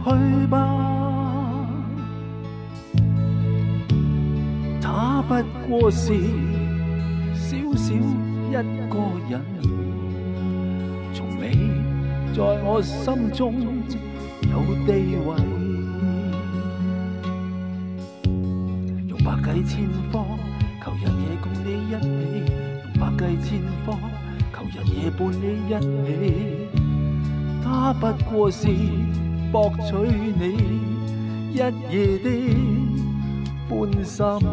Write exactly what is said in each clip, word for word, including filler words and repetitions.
去吧，他不過是小小一個人，從未在我心中有地位。用百計千方，求日夜共你一起；用百計千方，求日夜伴你一起。他不過是博取你一夜的歡心。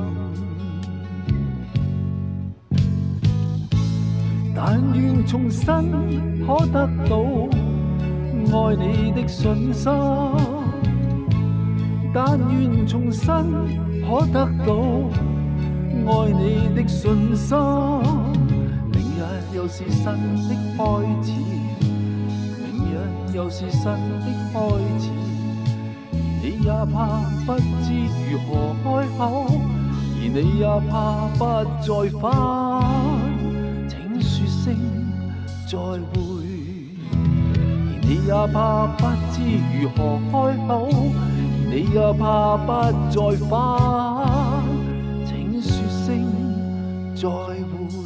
但願重新可得到愛你的信心，但願重新可得到愛你的信心。明日又是新的開始，明日又是新的開始，而你也怕不知如何開口，而你也怕不再返。說聲再會，而你也怕不知如何開口，而你也怕不再返。請說聲再會。